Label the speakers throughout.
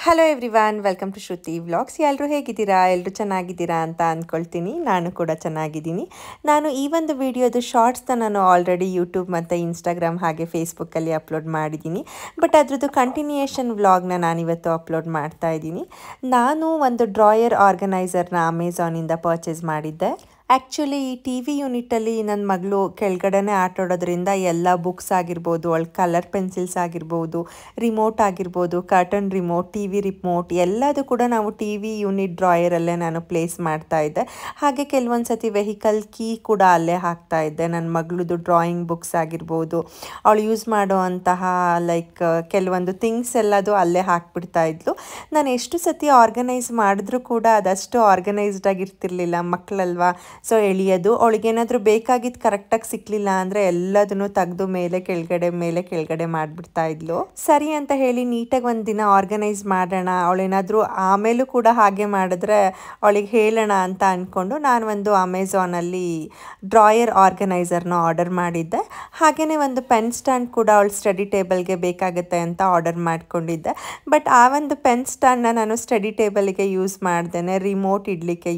Speaker 1: Hello everyone, welcome to Shruti vlogs. ಎಲ್ಲರೂ ಹೇಗಿದ್ದೀರಾ? ಎಲ್ಲರೂ ಚೆನ್ನಾಗಿದ್ದೀರಾ ಅಂತ ಅಂದ್ಕೊಳ್ತೀನಿ. ನಾನು ಕೂಡ ಚೆನ್ನಾಗಿದ್ದೀನಿ. ನಾನು ಈ ಒಂದು ವಿಡಿಯೋದು ಶಾರ್ಟ್ಸ್ನ ನಾನು ಆಲ್ರೆಡಿ ಯೂಟ್ಯೂಬ್ ಮತ್ತು ಇನ್ಸ್ಟಾಗ್ರಾಮ್ ಹಾಗೆ ಫೇಸ್ಬುಕ್ಕಲ್ಲಿ ಅಪ್ಲೋಡ್ ಮಾಡಿದ್ದೀನಿ. ಬಟ್ ಅದರದ್ದು ಕಂಟಿನ್ಯೂಯೇಷನ್ ವ್ಲಾಗ್ನ ನಾನಿವತ್ತು ಅಪ್ಲೋಡ್ ಮಾಡ್ತಾ ಇದ್ದೀನಿ. ನಾನು ಒಂದು ಡ್ರಾಯರ್ ಆರ್ಗನೈಸರ್ನ ಅಮೆಝಾನಿಂದ ಪರ್ಚೇಸ್ ಮಾಡಿದ್ದೆ. ಆ್ಯಕ್ಚುಲಿ ಈ ಟಿ ವಿ ಯೂನಿಟಲ್ಲಿ ನನ್ನ ಮಗಳು ಕೆಳಗಡೆನೇ ಆಟಾಡೋದ್ರಿಂದ ಎಲ್ಲ ಬುಕ್ಸ್ ಆಗಿರ್ಬೋದು, ಅವಳ ಕಲರ್ ಪೆನ್ಸಿಲ್ಸ್ ಆಗಿರ್ಬೋದು, ರಿಮೋಟ್ ಆಗಿರ್ಬೋದು, curtain remote, T V remote ಎಲ್ಲದು ಕೂಡ ನಾವು ಟಿ ವಿ ಯೂನಿಟ್ ಡ್ರಾಯರಲ್ಲೇ ನಾನು ಪ್ಲೇಸ್ ಮಾಡ್ತಾ ಇದ್ದೆ. ಹಾಗೆ ಕೆಲವೊಂದು ಸತಿ ವೆಹಿಕಲ್ ಕೀ ಕೂಡ ಅಲ್ಲೇ ಹಾಕ್ತಾ ಇದ್ದೆ. ನನ್ನ ಮಗಳದು ಡ್ರಾಯಿಂಗ್ ಬುಕ್ಸ್ ಆಗಿರ್ಬೋದು, ಅವಳು ಯೂಸ್ ಮಾಡೋ ಅಂತಹ ಲೈಕ್ ಕೆಲವೊಂದು ಥಿಂಗ್ಸ್ ಎಲ್ಲದು ಅಲ್ಲೇ ಹಾಕ್ಬಿಡ್ತಾ ಇದ್ಲು. ನಾನು ಎಷ್ಟು ಸತಿ ಆರ್ಗನೈಸ್ ಮಾಡಿದ್ರೂ ಕೂಡ ಅದಷ್ಟು ಆರ್ಗನೈಸ್ಡ್ ಆಗಿರ್ತಿರ್ಲಿಲ್ಲ, ಮಕ್ಕಳಲ್ವಾ. ಸೊ ಎಳಿಯೋದು, ಅವಳಿಗೇನಾದರೂ ಬೇಕಾಗಿದ್ದು ಕರೆಕ್ಟಾಗಿ ಸಿಕ್ಕಲಿಲ್ಲ ಅಂದರೆ ಎಲ್ಲದನ್ನು ತೆಗೆದು ಮೇಲೆ ಕೆಳಗಡೆ ಮಾಡಿಬಿಡ್ತಾ ಇದ್ಲು. ಸರಿ ಅಂತ ಹೇಳಿ ನೀಟಾಗಿ ಒಂದು ದಿನ ಆರ್ಗನೈಸ್ ಮಾಡೋಣ, ಅವಳೇನಾದರೂ ಆಮೇಲೂ ಕೂಡ ಹಾಗೆ ಮಾಡಿದ್ರೆ ಅವಳಿಗೆ ಹೇಳೋಣ ಅಂತ ಅಂದ್ಕೊಂಡು ನಾನು ಒಂದು ಅಮೆಝಾನಲ್ಲಿ ಡ್ರಾಯರ್ ಆರ್ಗನೈಸರ್ನ ಆರ್ಡರ್ ಮಾಡಿದ್ದೆ. ಹಾಗೆಯೇ ಒಂದು ಪೆನ್ ಸ್ಟ್ಯಾಂಡ್ ಕೂಡ ಅವಳ ಸ್ಟಡಿ ಟೇಬಲ್ಗೆ ಬೇಕಾಗುತ್ತೆ ಅಂತ ಆರ್ಡರ್ ಮಾಡ್ಕೊಂಡಿದ್ದೆ. ಬಟ್ ಆ ಒಂದು ಪೆನ್ ಸ್ಟ್ಯಾಂಡ್ನ ನಾನು ಸ್ಟಡಿ ಟೇಬಲ್ಗೆ ಯೂಸ್ ಮಾಡ್ದೇನೆ ರಿಮೋಟ್ ಇಡಲಿಕ್ಕೆ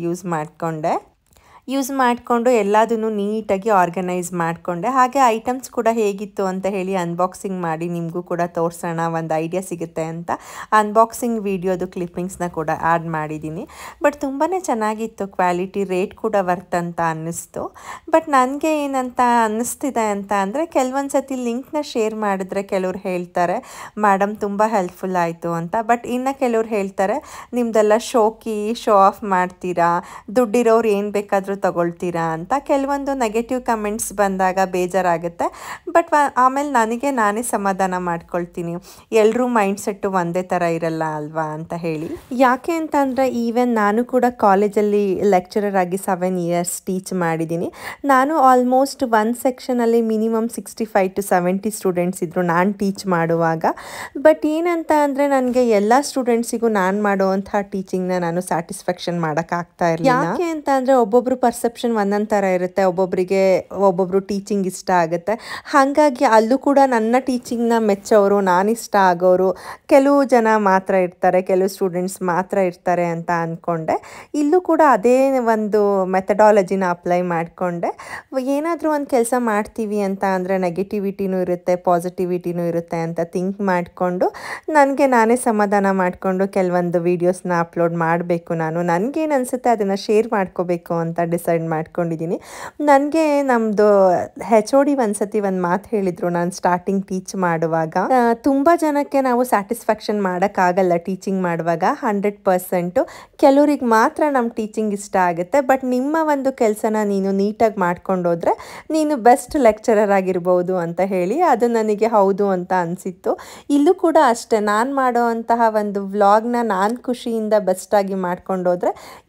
Speaker 1: ಯೂಸ್ ಮಾಡಿಕೊಂಡು ಎಲ್ಲದನ್ನು ನೀಟಾಗಿ ಆರ್ಗನೈಸ್ ಮಾಡಿಕೊಂಡೆ. ಹಾಗೆ ಐಟಮ್ಸ್ ಕೂಡ ಹೇಗಿತ್ತು ಅಂತ ಹೇಳಿ ಅನ್ಬಾಕ್ಸಿಂಗ್ ಮಾಡಿ ನಿಮಗೂ ಕೂಡ ತೋರಿಸೋಣ, ಒಂದು ಐಡಿಯಾ ಸಿಗುತ್ತೆ ಅಂತ ಅನ್ಬಾಕ್ಸಿಂಗ್ ವೀಡಿಯೋದು ಕ್ಲಿಪ್ಪಿಂಗ್ಸ್ನ ಕೂಡ ಆ್ಯಡ್ ಮಾಡಿದ್ದೀನಿ. ಬಟ್ ತುಂಬಾ ಚೆನ್ನಾಗಿತ್ತು ಕ್ವಾಲಿಟಿ, ರೇಟ್ ಕೂಡ ವರ್ತ್ ಅಂತ ಅನ್ನಿಸ್ತು. ಬಟ್ ನನಗೆ ಏನಂತ ಅನ್ನಿಸ್ತಿದೆ ಅಂತ ಅಂದರೆ, ಕೆಲವೊಂದು ಸತಿ ಲಿಂಕ್ನ ಶೇರ್ ಮಾಡಿದ್ರೆ ಕೆಲವ್ರು ಹೇಳ್ತಾರೆ ಮೇಡಮ್ ತುಂಬ ಹೆಲ್ಪ್ಫುಲ್ ಆಯಿತು ಅಂತ. ಬಟ್ ಇನ್ನು ಕೆಲವ್ರು ಹೇಳ್ತಾರೆ ನಿಮ್ಮದೆಲ್ಲ ಶೋ ಆಫ್ ಮಾಡ್ತೀರಾ, ದುಡ್ಡಿರೋರು ಏನು ಬೇಕಾದರೂ ತಗೊಳ್ತೀರಾ ಅಂತ. ಕೆಲವೊಂದು ನೆಗೆಟಿವ್ ಕಮೆಂಟ್ಸ್ ಬಂದಾಗ ಬೇಜಾರಾಗುತ್ತೆ. ಬಟ್ ಆಮೇಲೆ ನಾನೇ ಸಮಾಧಾನ ಮಾಡ್ಕೊಳ್ತೀನಿ, ಎಲ್ಲರೂ ಮೈಂಡ್ಸೆಟ್ಟು ಒಂದೇ ಥರ ಇರಲ್ಲ ಅಲ್ವಾ ಅಂತ ಹೇಳಿ. ಯಾಕೆ ಅಂತ ಅಂದರೆ, ಈವನ್ ನಾನು ಕೂಡ ಕಾಲೇಜಲ್ಲಿ ಲೆಕ್ಚರರ್ ಆಗಿ 7 years ಟೀಚ್ ಮಾಡಿದ್ದೀನಿ. ನಾನು ಆಲ್ಮೋಸ್ಟ್ ಒಂದು ಸೆಕ್ಷನಲ್ಲಿ ಮಿನಿಮಮ್ 65 to 70 ಸ್ಟೂಡೆಂಟ್ಸ್ ಇದ್ದರು ನಾನು ಟೀಚ್ ಮಾಡುವಾಗ. ಬಟ್ ಏನಂತ ಅಂದರೆ, ನನಗೆ ಎಲ್ಲ ಸ್ಟೂಡೆಂಟ್ಸಿಗೂ ನಾನು ಮಾಡುವಂತಹ ಟೀಚಿಂಗ್ನ ನಾನು ಸ್ಯಾಟಿಸ್ಫ್ಯಾಕ್ಷನ್ ಮಾಡೋಕ್ಕಾಗ್ತಾ ಇರಲಿಲ್ಲ. ಯಾಕೆ ಅಂತ ಅಂದರೆ, ಒಬ್ಬೊಬ್ಬರು ಪರ್ಸೆಪ್ಷನ್ ಒಂದೊಂದು ಥರ ಇರುತ್ತೆ. ಒಬ್ಬೊಬ್ಬರು ಟೀಚಿಂಗ್ ಇಷ್ಟ ಆಗುತ್ತೆ. ಹಾಗಾಗಿ ಅಲ್ಲೂ ಕೂಡ ನನ್ನ ಟೀಚಿಂಗ್ನ ಮೆಚ್ಚೋರು, ನಾನಿಷ್ಟ ಆಗೋರು ಕೆಲವು ಜನ ಮಾತ್ರ ಇರ್ತಾರೆ, ಕೆಲವು ಸ್ಟೂಡೆಂಟ್ಸ್ ಮಾತ್ರ ಇರ್ತಾರೆ ಅಂತ ಅಂದ್ಕೊಂಡೆ. ಇಲ್ಲೂ ಕೂಡ ಅದೇ ಒಂದು ಮೆಥಡಾಲಜಿನ ಅಪ್ಲೈ ಮಾಡಿಕೊಂಡೆ. ಏನಾದರೂ ಒಂದು ಕೆಲಸ ಮಾಡ್ತೀವಿ ಅಂತ ಅಂದರೆ ನೆಗೆಟಿವಿಟಿನೂ ಇರುತ್ತೆ, ಪಾಸಿಟಿವಿಟಿನೂ ಇರುತ್ತೆ ಅಂತ ಥಿಂಕ್ ಮಾಡಿಕೊಂಡು ನಾನೇ ಸಮಾಧಾನ ಮಾಡಿಕೊಂಡು ಕೆಲವೊಂದು ವೀಡಿಯೋಸ್ನ ಅಪ್ಲೋಡ್ ಮಾಡಬೇಕು. ನನಗೇನು ಅನಿಸುತ್ತೆ ಅದನ್ನು ಶೇರ್ ಮಾಡ್ಕೋಬೇಕು ಅಂತ ಡಿಸೈಡ್ ಮಾಡ್ಕೊಂಡಿದ್ದೀನಿ. ನನಗೆ ನಮ್ಮದು HOD ಒಂದು ಮಾತು ಹೇಳಿದರು ನಾನು ಸ್ಟಾರ್ಟಿಂಗ್ ಟೀಚ್ ಮಾಡುವಾಗ, ತುಂಬ ಜನಕ್ಕೆ ನಾವು ಸ್ಯಾಟಿಸ್ಫ್ಯಾಕ್ಷನ್ ಮಾಡೋಕ್ಕಾಗಲ್ಲ ಟೀಚಿಂಗ್ ಮಾಡುವಾಗ 100%. ಕೆಲವ್ರಿಗೆ ಮಾತ್ರ ನಮ್ಮ ಟೀಚಿಂಗ್ ಇಷ್ಟ ಆಗುತ್ತೆ. ಬಟ್ ನಿಮ್ಮ ಒಂದು ಕೆಲಸನ ನೀನು ನೀಟಾಗಿ ಮಾಡ್ಕೊಂಡೋದ್ರೆ ನೀನು ಬೆಸ್ಟ್ ಲೆಕ್ಚರರ್ ಆಗಿರ್ಬೋದು ಅಂತ ಹೇಳಿ. ಅದು ನನಗೆ ಹೌದು ಅಂತ ಅನಿಸಿತ್ತು. ಇಲ್ಲೂ ಕೂಡ ಅಷ್ಟೇ, ನಾನು ಮಾಡೋ ಅಂತಹ ಒಂದು ವ್ಲಾಗ್ನ ನಾನು ಖುಷಿಯಿಂದ ಬೆಸ್ಟಾಗಿ ಮಾಡ್ಕೊಂಡೋದ್ರೆ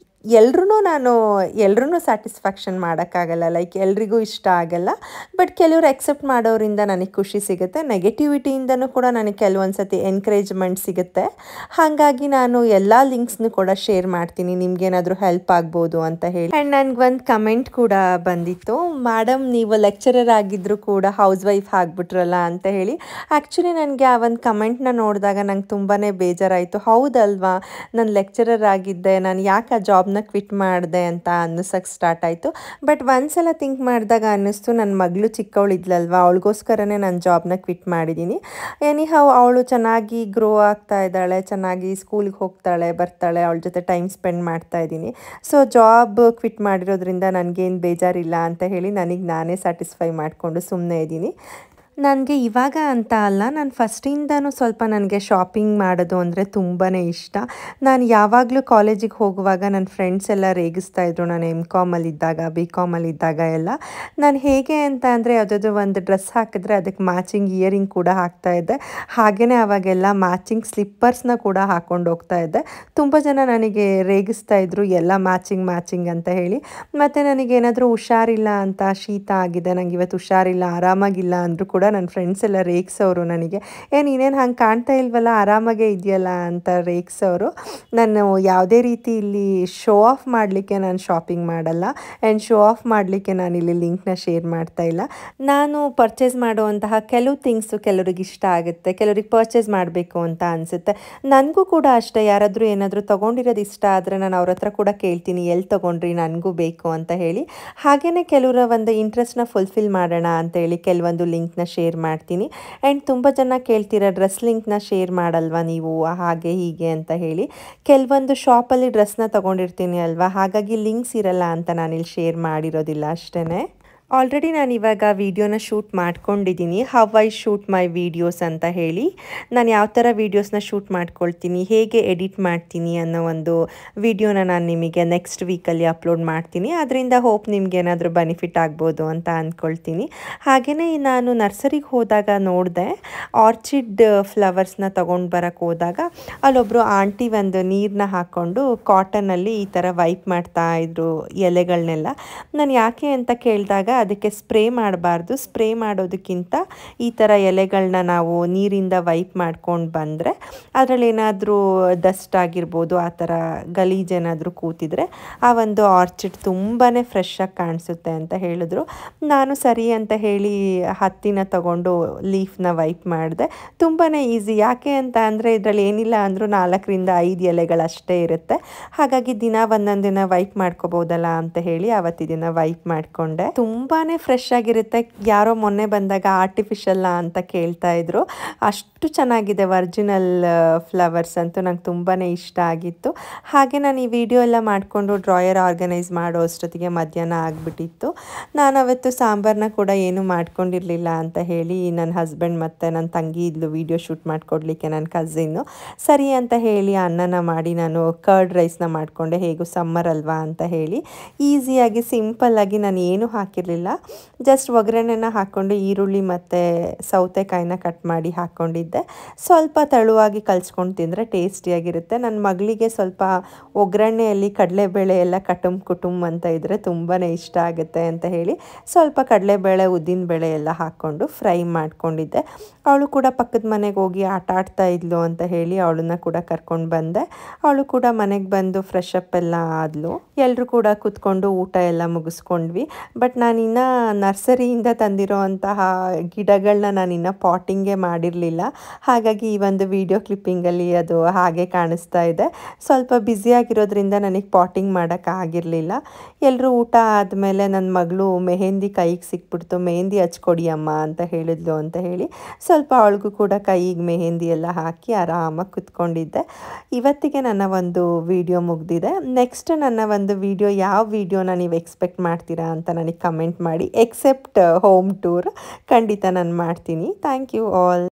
Speaker 1: ಎಲ್ರೂ ಸ್ಯಾಟಿಸ್ಫ್ಯಾಕ್ಷನ್ ಮಾಡೋಕ್ಕಾಗಲ್ಲ, ಲೈಕ್ ಎಲ್ರಿಗೂ ಇಷ್ಟ ಆಗಲ್ಲ. ಬಟ್ ಕೆಲವರು ಎಕ್ಸೆಪ್ಟ್ ಮಾಡೋರಿಂದ ನನಗೆ ಖುಷಿ ಸಿಗುತ್ತೆ. ನೆಗೆಟಿವಿಟಿಯಿಂದನೂ ಕೂಡ ನನಗೆ ಕೆಲವೊಂದು ಸತಿ ಎನ್ಕರೇಜ್ಮೆಂಟ್ ಸಿಗುತ್ತೆ. ಹಾಗಾಗಿ ನಾನು ಎಲ್ಲ ಲಿಂಕ್ಸ್ನು ಕೂಡ ಶೇರ್ ಮಾಡ್ತೀನಿ, ನಿಮ್ಗೇನಾದರೂ ಹೆಲ್ಪ್ ಆಗ್ಬೋದು ಅಂತ ಹೇಳಿ. ಆ್ಯಂಡ್ ನನಗೊಂದು ಕಮೆಂಟ್ ಕೂಡ ಬಂದಿತ್ತು, ಮೇಡಮ್ ನೀವು ಲೆಕ್ಚರರ್ ಆಗಿದ್ದರೂ ಕೂಡ ಹೌಸ್ ವೈಫ್ ಆಗಿಬಿಟ್ರಲ್ಲ ಅಂತ ಹೇಳಿ. ಆ್ಯಕ್ಚುಲಿ ನನಗೆ ಆ ಒಂದು ಕಮೆಂಟ್ನ ನೋಡಿದಾಗ ನಂಗೆ ತುಂಬಾ ಬೇಜಾರಾಯಿತು. ಹೌದಲ್ವಾ, ನಾನು ಲೆಕ್ಚರರ್ ಆಗಿದ್ದೆ, ನಾನು ಯಾಕೆ ಆ ಜಾಬ್ನ ಕ್ವಿಟ್ ಮಾಡಿದೆ ಅಂತ ಅನ್ನಿಸೋಕ್ಕೆ ಸ್ಟಾರ್ಟ್ ಆಯಿತು. ಬಟ್ ಒಂದ್ಸಲ ಥಿಂಕ್ ಮಾಡಿದಾಗ ಅನ್ನಿಸ್ತು, ನನ್ನ ಮಗಳು ಚಿಕ್ಕವಳಿದ್ಲಲ್ವ, ಅವಳಿಗೋಸ್ಕರನೇ ನಾನು ಜಾಬ್ನ ಕ್ವಿಟ್ ಮಾಡಿದ್ದೀನಿ. ಎನಿಹೌ ಅವಳು ಚೆನ್ನಾಗಿ ಗ್ರೋ ಆಗ್ತಾ ಇದ್ದಾಳೆ, ಚೆನ್ನಾಗಿ ಸ್ಕೂಲಿಗೆ ಹೋಗ್ತಾಳೆ ಬರ್ತಾಳೆ, ಅವಳ ಜೊತೆ ಟೈಮ್ ಸ್ಪೆಂಡ್ ಮಾಡ್ತಾ ಇದ್ದೀನಿ. ಸೊ ಜಾಬ್ ಕ್ವಿಟ್ ಮಾಡಿರೋದ್ರಿಂದ ನನಗೇನು ಬೇಜಾರಿಲ್ಲ ಅಂತ ಹೇಳಿ ನಾನೇ ಸ್ಯಾಟಿಸ್ಫೈ ಮಾಡಿಕೊಂಡು ಸುಮ್ಮನೆ ಇದ್ದೀನಿ. ನನಗೆ ಇವಾಗ ಅಂತ ಅಲ್ಲ, ನಾನು ಫಸ್ಟಿಂದನೂ ಸ್ವಲ್ಪ ನನಗೆ ಶಾಪಿಂಗ್ ಮಾಡೋದು ಅಂದರೆ ತುಂಬಾ ಇಷ್ಟ. ನಾನು ಯಾವಾಗಲೂ ಕಾಲೇಜಿಗೆ ಹೋಗುವಾಗ ನನ್ನ ಫ್ರೆಂಡ್ಸ್ ಎಲ್ಲ ರೇಗಿಸ್ತಾಯಿದ್ರು, ನಾನು MCOMಲ್ಲಿದ್ದಾಗ BCOMಲ್ಲಿದ್ದಾಗ ಎಲ್ಲ. ನಾನು ಹೇಗೆ ಅಂತ ಅಂದರೆ, ಯಾವುದಾದ್ರು ಒಂದು ಡ್ರೆಸ್ ಹಾಕಿದ್ರೆ ಅದಕ್ಕೆ ಮ್ಯಾಚಿಂಗ್ ಇಯರಿಂಗ್ ಕೂಡ ಹಾಕ್ತಾಯಿದ್ದೆ. ಹಾಗೆಯೇ ಅವಾಗೆಲ್ಲ ಮ್ಯಾಚಿಂಗ್ ಸ್ಲಿಪ್ಪರ್ಸ್ನ ಕೂಡ ಹಾಕ್ಕೊಂಡು ಹೋಗ್ತಾಯಿದ್ದೆ. ತುಂಬ ಜನ ನನಗೆ ರೇಗಿಸ್ತಾಯಿದ್ರು ಎಲ್ಲ ಮ್ಯಾಚಿಂಗ್ ಅಂತ ಹೇಳಿ. ಮತ್ತು ನನಗೇನಾದರೂ ಹುಷಾರಿಲ್ಲ ಅಂತ, ಶೀತ ಆಗಿದೆ, ನನಗೆ ಇವತ್ತು ಹುಷಾರಿಲ್ಲ, ಆರಾಮಾಗಿಲ್ಲ ಅಂದರೂ ಕೂಡ ನನ್ನ ಫ್ರೆಂಡ್ಸ್ ಎಲ್ಲ ರೇಗ್ಸೋರು ನನಗೆ, ನೀನೇನು ಹಂಗೆ ಕಾಣ್ತಾ ಇಲ್ವಲ್ಲ, ಆರಾಮಾಗೇ ಇದೆಯಲ್ಲ ಅಂತ ರೇಗ್ಸೋರು. ನಾನು ಯಾವುದೇ ರೀತಿ ಇಲ್ಲಿ ಶೋ ಆಫ್ ಮಾಡಲಿಕ್ಕೆ ನಾನು ಶಾಪಿಂಗ್ ಮಾಡಲ್ಲ, ಆ್ಯಂಡ್ ಶೋ ಆಫ್ ಮಾಡಲಿಕ್ಕೆ ನಾನಿಲ್ಲಿ ಲಿಂಕ್ನ ಶೇರ್ ಮಾಡ್ತಾ ಇಲ್ಲ. ನಾನು ಪರ್ಚೇಸ್ ಮಾಡುವಂತಹ ಕೆಲವು ಥಿಂಗ್ಸು ಕೆಲವ್ರಿಗೆ ಇಷ್ಟ ಆಗುತ್ತೆ, ಕೆಲವ್ರಿಗೆ ಪರ್ಚೇಸ್ ಮಾಡಬೇಕು ಅಂತ ಅನಿಸುತ್ತೆ. ನನಗೂ ಕೂಡ ಅಷ್ಟೇ, ಯಾರಾದರೂ ಏನಾದರೂ ತೊಗೊಂಡಿರೋದು ಇಷ್ಟ ಆದರೆ ನಾನು ಅವ್ರ ಹತ್ರ ಕೂಡ ಕೇಳ್ತೀನಿ, ಎಲ್ಲಿ ತೊಗೊಂಡ್ರಿ, ನನಗೂ ಬೇಕು ಅಂತ ಹೇಳಿ. ಹಾಗೆಯೇ ಕೆಲವರ ಒಂದು ಇಂಟ್ರೆಸ್ಟ್ನ ಫುಲ್ಫಿಲ್ ಮಾಡೋಣ ಅಂತೇಳಿ ಕೆಲವೊಂದು ಲಿಂಕ್ನ ಶೇರ್ ಮಾಡ್ತೀನಿ. ಆ್ಯಂಡ್ ತುಂಬ ಜನ ಕೇಳ್ತೀರಾ, ಡ್ರೆಸ್ ಲಿಂಕ್ನ ಶೇರ್ ಮಾಡಲ್ವಾ ನೀವು, ಹಾಗೆ ಹೀಗೆ ಅಂತ ಹೇಳಿ. ಕೆಲವೊಂದು ಶಾಪಲ್ಲಿ ಡ್ರೆಸ್ನ ತೊಗೊಂಡಿರ್ತೀನಿ ಅಲ್ವಾ, ಹಾಗಾಗಿ ಲಿಂಕ್ಸ್ ಇರಲ್ಲ ಅಂತ ನಾನಿಲ್ಲಿ ಶೇರ್ ಮಾಡಿರೋದಿಲ್ಲ ಅಷ್ಟೇ. ಆಲ್ರೆಡಿ ನಾನು ಇವಾಗ ವೀಡಿಯೋನ ಶೂಟ್ ಮಾಡ್ಕೊಂಡಿದ್ದೀನಿ, how I shoot my videos ಅಂತ ಹೇಳಿ. ನಾನು ಯಾವ ಥರ ವೀಡಿಯೋಸ್ನ ಶೂಟ್ ಮಾಡ್ಕೊಳ್ತೀನಿ, ಹೇಗೆ ಎಡಿಟ್ ಮಾಡ್ತೀನಿ ಅನ್ನೋ ಒಂದು ವೀಡಿಯೋನ ನಾನು ನಿಮಗೆ ನೆಕ್ಸ್ಟ್ ವೀಕಲ್ಲಿ ಅಪ್ಲೋಡ್ ಮಾಡ್ತೀನಿ. ಅದರಿಂದ ಹೋಪ್ ನಿಮ್ಗೆ ಏನಾದರೂ ಬೆನಿಫಿಟ್ ಆಗ್ಬೋದು ಅಂತ ಅಂದ್ಕೊಳ್ತೀನಿ. ಹಾಗೆಯೇ ನಾನು ನರ್ಸರಿಗೆ ಹೋದಾಗ ನೋಡಿದೆ, ಆರ್ಚಿಡ್ ಫ್ಲವರ್ಸ್ನ ತೊಗೊಂಡು ಬರೋಕ್ಕೆ ಹೋದಾಗ ಅಲ್ಲೊಬ್ಬರು ಆಂಟಿ ಒಂದು ನೀರನ್ನ ಹಾಕ್ಕೊಂಡು ಕಾಟನಲ್ಲಿ ಈ ಥರ ವೈಪ್ ಮಾಡ್ತಾಯಿದ್ರು ಎಲೆಗಳನ್ನೆಲ್ಲ. ನಾನು ಯಾಕೆ ಅಂತ ಕೇಳಿದಾಗ ಅದಕ್ಕೆ ಸ್ಪ್ರೇ ಮಾಡಬಾರ್ದು, ಸ್ಪ್ರೇ ಮಾಡೋದಕ್ಕಿಂತ ಈ ಥರ ಎಲೆಗಳನ್ನ ನಾವು ನೀರಿಂದ ವೈಪ್ ಮಾಡ್ಕೊಂಡು ಬಂದರೆ ಅದರಲ್ಲಿ ಏನಾದರೂ ಡಸ್ಟ್ ಆಗಿರ್ಬೋದು, ಆ ಥರ ಗಲೀಜೇನಾದರೂ ಕೂತಿದ್ರೆ ಆ ಒಂದು ಆರ್ಚಿಡ್ ತುಂಬಾ ಫ್ರೆಶ್ ಆಗಿ ಕಾಣಿಸುತ್ತೆ ಅಂತ ಹೇಳಿದ್ರು. ನಾನು ಸರಿ ಅಂತ ಹೇಳಿ ಹತ್ತಿನ ತಗೊಂಡು ಲೀಫ್ನ ವೈಪ್ ಮಾಡಿದೆ. ತುಂಬಾ ಈಸಿ, ಯಾಕೆ ಅಂತ ಅಂದರೆ ಇದರಲ್ಲಿ ಏನಿಲ್ಲ ಅಂದರೂ 4ರಿಂದ 5 ಎಲೆಗಳಷ್ಟೇ ಇರುತ್ತೆ. ಹಾಗಾಗಿ ದಿನ ಒಂದೊಂದು ದಿನ ವೈಪ್ ಮಾಡ್ಕೋಬೋದಲ್ಲ ಅಂತ ಹೇಳಿ ಅವತ್ತಿ ದಿನ ವೈಪ್ ಮಾಡಿಕೊಂಡೆ. ತುಂಬಾ ಫ್ರೆಶ್ ಆಗಿರುತ್ತೆ. ಯಾರೋ ಮೊನ್ನೆ ಬಂದಾಗ ಆರ್ಟಿಫಿಷಿಯಲ್ ಅಂತ ಕೇಳ್ತಾ ಇದ್ರು, ಅಷ್ಟು ಚೆನ್ನಾಗಿದೆ ಒರಿಜಿನಲ್ ಫ್ಲವರ್ಸ್ ಅಂತೂ ನಂಗೆ ತುಂಬಾ ಇಷ್ಟ ಆಗಿತ್ತು. ಹಾಗೆ ನಾನು ಈ ವಿಡಿಯೋ ಎಲ್ಲ ಮಾಡಿಕೊಂಡು ಡ್ರಾಯರ್ ಆರ್ಗನೈಸ್ ಮಾಡೋ ಅಷ್ಟೊತ್ತಿಗೆ ಮಧ್ಯಾಹ್ನ ಆಗಿಬಿಟ್ಟಿತ್ತು. ನಾನು ಅವತ್ತು ಸಾಂಬಾರನ್ನ ಕೂಡ ಏನೂ ಮಾಡ್ಕೊಂಡಿರಲಿಲ್ಲ ಅಂತ ಹೇಳಿ ನನ್ನ ಹಸ್ಬೆಂಡ್ ಮತ್ತು ನನ್ನ ತಂಗಿ ಇದ್ಲು ವೀಡಿಯೋ ಶೂಟ್ ಮಾಡಿಕೊಡ್ಲಿಕ್ಕೆ, ನನ್ನ ಕಝಿನ್ನು. ಸರಿ ಅಂತ ಹೇಳಿ ಅನ್ನನ ಮಾಡಿ ನಾನು ಕರ್ಡ್ ರೈಸ್ನ ಮಾಡಿಕೊಂಡೆ, ಹೇಗೂ ಸಮ್ಮರ್ ಅಲ್ವಾ ಅಂತ ಹೇಳಿ. ಈಸಿಯಾಗಿ ಸಿಂಪಲ್ಲಾಗಿ ನಾನು ಏನೂ ಹಾಕಿರಲಿಲ್ಲ, ಜಸ್ಟ್ ಒಗ್ಗರಣೆನ ಹಾಕ್ಕೊಂಡು ಈರುಳ್ಳಿ ಮತ್ತು ಸೌತೆಕಾಯಿನ ಕಟ್ ಮಾಡಿ ಹಾಕ್ಕೊಂಡಿದ್ದೆ. ಸ್ವಲ್ಪ ತೆಳುವಾಗಿ ಕಲಿಸ್ಕೊಂಡು ತಿಂದರೆ ಟೇಸ್ಟಿಯಾಗಿರುತ್ತೆ. ನನ್ನ ಮಗಳಿಗೆ ಸ್ವಲ್ಪ ಒಗ್ಗರಣೆಯಲ್ಲಿ ಕಡಲೆಬೇಳೆ ಎಲ್ಲ ಕುಟುಂಬ ಅಂತ ಇದ್ದರೆ ತುಂಬಾ ಇಷ್ಟ ಆಗುತ್ತೆ ಅಂತ ಹೇಳಿ ಸ್ವಲ್ಪ ಕಡಲೆಬೇಳೆ ಉದ್ದಿನಬೇಳೆ ಎಲ್ಲ ಹಾಕ್ಕೊಂಡು ಫ್ರೈ ಮಾಡ್ಕೊಂಡಿದ್ದೆ. ಅವಳು ಕೂಡ ಪಕ್ಕದ ಮನೆಗೆ ಹೋಗಿ ಆಟ ಆಡ್ತಾ ಇದ್ಲು ಅಂತ ಹೇಳಿ ಅವಳನ್ನ ಕೂಡ ಕರ್ಕೊಂಡು ಬಂದೆ. ಅವಳು ಕೂಡ ಮನೆಗೆ ಬಂದು ಫ್ರೆಶ್ ಅಪ್ ಎಲ್ಲ ಆದಳು. ಎಲ್ಲರೂ ಕೂಡ ಕೂತ್ಕೊಂಡು ಊಟ ಎಲ್ಲ ಮುಗಿಸ್ಕೊಂಡ್ವಿ. ಬಟ್ ನಾನಿನ್ನು ನರ್ಸರಿಯಿಂದ ತಂದಿರೋ ಅಂತಹ ಗಿಡಗಳನ್ನ ನಾನಿನ್ನು ಪಾಟಿಂಗೇ ಮಾಡಿರಲಿಲ್ಲ, ಹಾಗಾಗಿ ಈ ಒಂದು ವಿಡಿಯೋ ಕ್ಲಿಪ್ಪಿಂಗಲ್ಲಿ ಅದು ಹಾಗೆ ಕಾಣಿಸ್ತಾ ಇದೆ. ಸ್ವಲ್ಪ ಬ್ಯುಸಿಯಾಗಿರೋದ್ರಿಂದ ನನಗೆ ಪಾಟಿಂಗ್ ಮಾಡೋಕ್ಕಾಗಿರಲಿಲ್ಲ. ಎಲ್ಲರೂ ಊಟ ಆದಮೇಲೆ ನನ್ನ ಮಗಳು ಮೆಹಂದಿ ಕೈಗೆ ಸಿಕ್ಬಿಡ್ತು, ಮೆಹಂದಿ ಹಚ್ಕೊಡಿ ಅಮ್ಮ ಅಂತ ಹೇಳಿದ್ಲು ಅಂತ ಹೇಳಿ ಸ್ವಲ್ಪ ಅವಳಿಗೂ ಕೂಡ ಕೈಗೆ ಮೆಹಂದಿ ಎಲ್ಲ ಹಾಕಿ ಆರಾಮಾಗಿ ಕೂತ್ಕೊಂಡಿದ್ದೆ. ಇವತ್ತಿಗೆ ನನ್ನ ಒಂದು ವಿಡಿಯೋ ಮುಗಿದಿದೆ. ನೆಕ್ಸ್ಟ್ ನನ್ನ ಒಂದು ವಿಡಿಯೋ ಯಾವ ವಿಡಿಯೋನ ನೀವು ಎಕ್ಸ್ಪೆಕ್ಟ್ ಮಾಡ್ತೀರಾ ಅಂತ ನನಗೆ ಕಮೆಂಟ್ ಮಾಡಿ. ಎಕ್ಸೆಪ್ಟ್ ಹೋಮ್ ಟೂರ್ ಖಂಡಿತ ನಾನು ಮಾಡ್ತೀನಿ. Thank you all.